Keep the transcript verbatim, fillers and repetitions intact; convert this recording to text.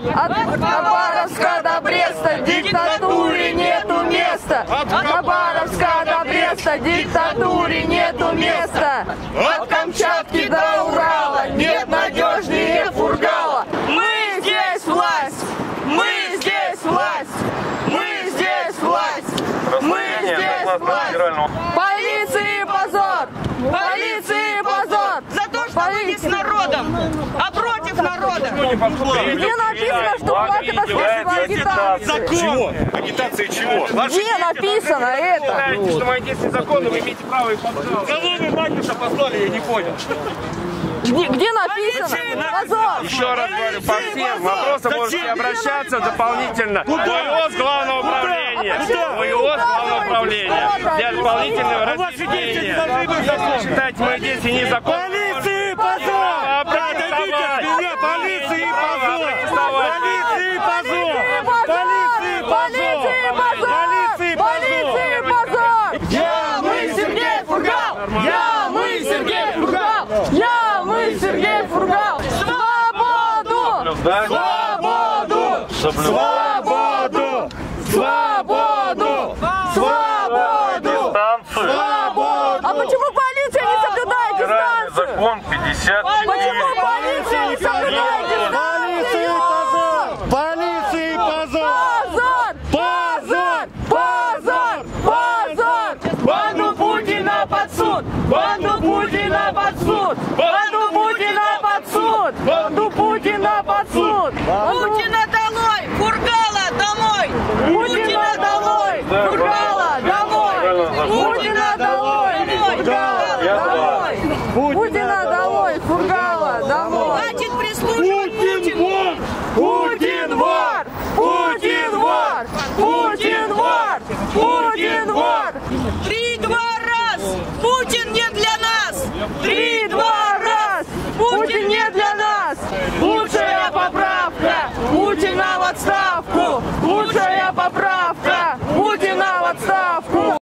От Хабаровска до Бреста диктатуре нету места. От Хабаровска до Бреста диктатуре нету места. От Камчатки до Урала нет надежнее Фургала. Мы здесь власть, мы здесь власть, мы здесь власть, мы здесь власть. Полиции позор, полиции позор. За то, что вы с народом, а против народа. Где написано, что платят от средства агитации? Чего? Агитации чего? Где написано это? Знаете, что мои действия законны, вы имеете право их послать. Кого вы Матюша послали, я не понял. Где, где написано? Позор! Еще раз говорю, по всем вопросам можете обращаться дополнительно. В ИОС Главного управления. В ИОС Главного управления. Для дополнительного разъяснения. Если считаете мои действия незаконными, Полиции позор! Отойдите от меня! Полиции позор! Полиции позор! Полиции позор! Полиции Полиции позор! Я, мы, Сергей Фургал! Я, мы, Сергей Фургал! Я, мы, Сергей Фургал! Свободу! Свободу! Свободу! Свободу! Свободу! Свободу! А почему полиция не соблюдает дистанцию? закон пятьдесят. Почему полиция не соблюдает дистанцию? Полиции позор! Позор! Позор! Позор! Позор! Банду Путина под суд! Банду Путина под суд! Банду Путина под суд! Банду Путина под суд! Путина долой! Фургала домой! Путина долой! Фургала домой! Путина долой! Фургала домой! Путина долой! Фургала домой! Хватит прислуживать Путину! Путин вор! Путин вор! Путин вор! Путин вор! Три